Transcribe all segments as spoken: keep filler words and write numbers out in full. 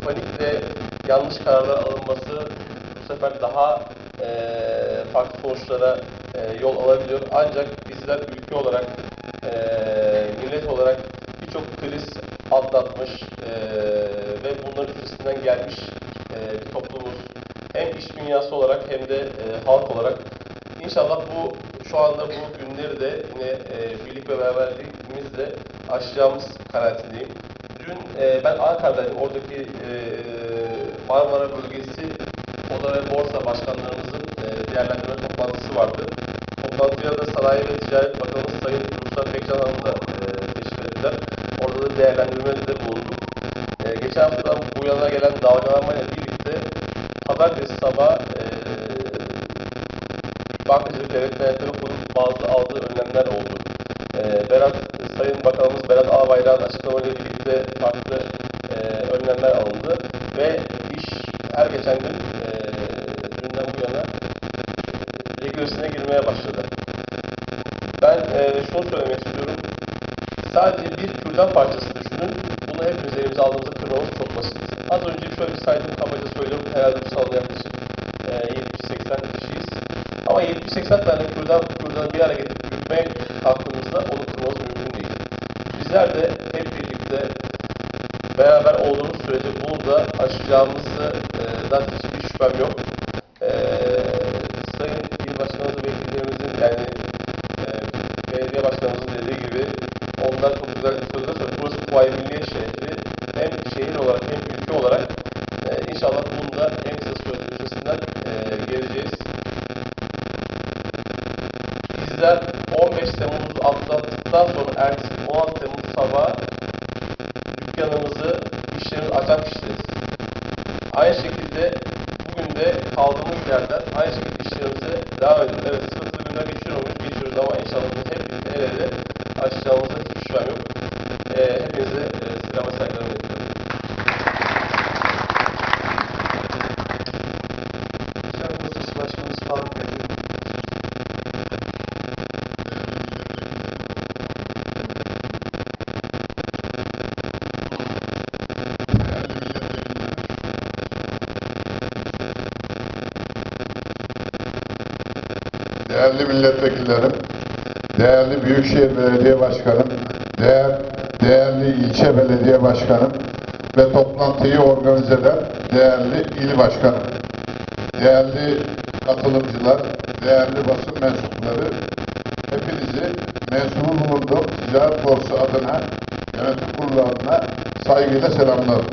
panikle yanlış kararlar alınması bu sefer daha e, farklı sonuçlara e, yol alabiliyor. Ancak bizler ülke olarak, e, millet olarak birçok kriz atlatmış e, ve bunların üstesinden gelmiş e, bir toplumuz. Hem iş dünyası olarak hem de e, halk olarak. İnşallah bu şu anda bu günleri de yine e, birlik ve beraberliğimizle aşacağımız kanaatindeyim. Dün e, ben Ankara'daydım. Oradaki e, Marmara Bölgesi Oda ve Borsa Başkanlarımızın e, değerlendirme toplantısı vardı. Toplantıya da Sanayi ve Ticaret Bakanımız Sayın Ruslan Pekcan Hanım da e, teşrif ettiler. Orada da değerlendirmede bulunduk. E, geçen haftadan bu yana gelen dalgalanmayla birlikte pazartesi sabah e, Bankacılık Devlet Denetleri Kurulu bazı aldığı önlemler oldu. E, Berat, Sayın Bakanımız Berat Albayrak'ın açıklamalarıyla birlikte farklı e, önlemler alındı ve iş her geçen gün e, dünden bu yana regülasyona girmeye başladı. Ben e, şunu söylemek istiyorum. Sadece bir kürdan parçası düşünün. Bunu hepimiz elimize aldığımızda kırmamız çok basit. Az önce şöyle bir saydım, kabaca söylüyorum. Herhalde bu salonda yaklaşık e, yetmiş seksen kişiyiz. Ama yetmiş seksen tane kürdan, kürdanı bir araya getirip yürütmeye kalktığımızda onu kırmamız mümkün değil. Bizler de hep birlikte beraber olduğumuz sürece bunu da aşacağımızdan hiçbir şüphem yok. E, Sayın İl Başkanımız ve vekillerimizin yani e, belediye başkanımızın dediği gibi onlar çok güzel sözler söylüyor. Burası Kuvayi Milliye şehri. Hem şehir olarak hem ülke olarak e, inşallah bunun da en kısa süre üstesinden e, geleceğiz. Bizler on beş Temmuz'u atlattıktan sonra ertesi on altı Temmuz sabahı dükkanımızı, işlerimizi açan kişileriz. Aynı şekilde bugün de kaldığımız yerden aynı şekilde işlerimize devam ediyoruz. Evet, sıkıntılı günler geçiyor muyuz? Geçiyoruz ama inşallah bunu hep birlikte el ele aşacağımızda hiçbir şüphem yok. E, hepinize e, selam ve saygılarımı iletiyorum. Sayın Meclis Başkanımız Faruk Bey. Değerli milletvekillerim, değerli Büyükşehir Belediye Başkanım, değer, değerli ilçe belediye başkanım ve toplantıyı organize eden değerli il başkanım, değerli katılımcılar, değerli basın mensupları, hepinizi mensubu bulunduğum Ticaret Borsası adına, yönetim kurulu adına saygıyla selamlarım.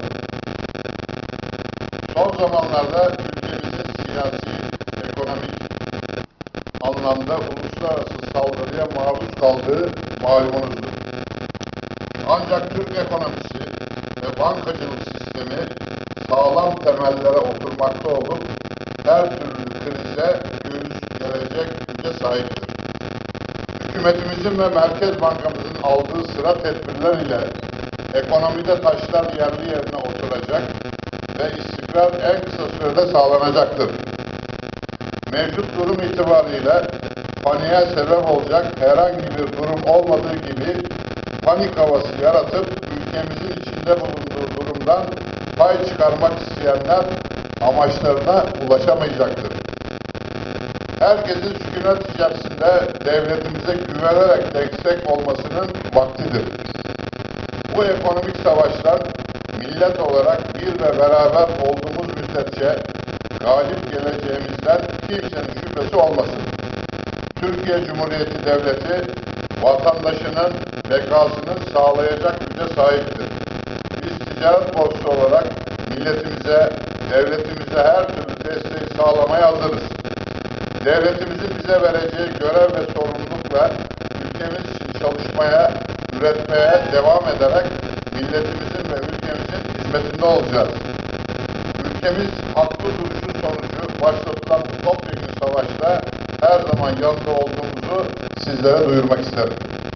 Son zamanlarda ülkemizin siyasi, ekonomik anlamda uluslararası saldırıya maruz kaldığı malumunuzdur. Ancak Türk ekonomisi ve bankacılık sistemi sağlam temellere oturmakta olup her türlü krize göğüs gelecek güce sahiptir. Hükümetimizin ve Merkez Bankamızın aldığı sıra tedbirler ile ekonomide taşlar yerli yerine oturacak ve istikrar en kısa sürede sağlanacaktır. Mevcut durum itibariyle paniğe sebep olacak herhangi bir durum olmadığı gibi panik havası yaratıp ülkemizin içinde bulunduğu durumdan pay çıkarmak isteyenler amaçlarına ulaşamayacaktır. Herkesin sükunet içerisinde devletimize güvenerek destek olmasının vaktidir. Bu ekonomik savaştan millet olarak bir ve beraber olduğumuz müddetçe galip geleceğimizden kimsenin şüphesi olmasın. Türkiye Cumhuriyeti Devleti vatandaşının bekasını sağlayacak güce sahiptir. Biz ticaret borsası olarak milletimize, devletimize her türlü desteği sağlamaya hazırız. Devletimizin bize vereceği görev ve sorumlulukla ülkemiz için çalışmaya, üretmeye devam ederek milletimizin ve ülkemizin hizmetinde olacağız. Ülkemiz haklı duruşu sonucu başlatılan bu topyekun savaşta her zaman yanında olduğumuzu sizlere duyurmak isterim.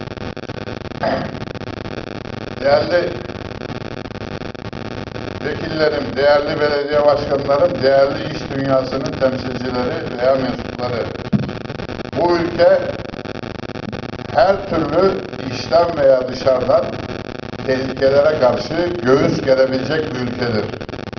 Değerli vekillerim, değerli belediye başkanlarım, değerli iş dünyasının temsilcileri veya mensupları. Bu ülke her türlü içten veya dışarıdan tehlikelere karşı göğüs gerebilecek bir ülkedir.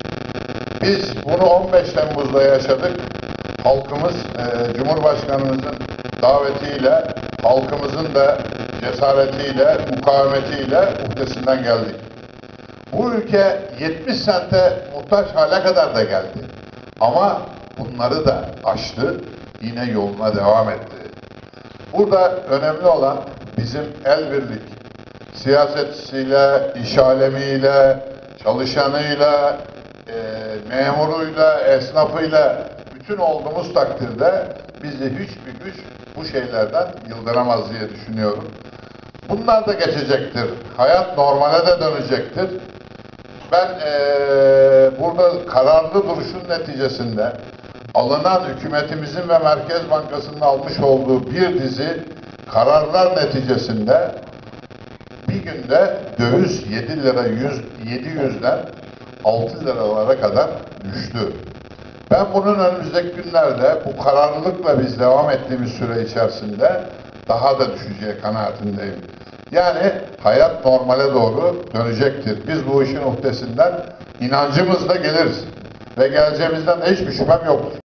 Biz bunu on beş Temmuz'da yaşadık. Halkımız, e, Cumhurbaşkanımızın davetiyle, halkımızın da cesaretiyle, mukavemetiyle uhdesinden geldik. Bu ülke yetmiş sente muhtaç hale kadar da geldi. Ama bunları da aştı, yine yoluna devam etti. Burada önemli olan bizim el birlik, siyasetçisiyle, iş alemiyle, çalışanıyla, e, memuruyla, esnafıyla bütün olduğumuz takdirde bizi hiçbir güç bu şeylerden yıldıramaz diye düşünüyorum. Bunlar da geçecektir. Hayat normale de dönecektir. Ben ee, burada kararlı duruşun neticesinde alınan hükümetimizin ve Merkez Bankası'nın almış olduğu bir dizi kararlar neticesinde bir günde döviz yedi lira yüz, yedi yüzden altı liralara kadar düştü. Ben bunun önümüzdeki günlerde bu kararlılıkla biz devam ettiğimiz süre içerisinde daha da düşeceği kanaatindeyim. Yani hayat normale doğru dönecektir. Biz bu işin uhdesinden inancımızla geliriz. Ve geleceğimizden de hiçbir şüphem yoktur.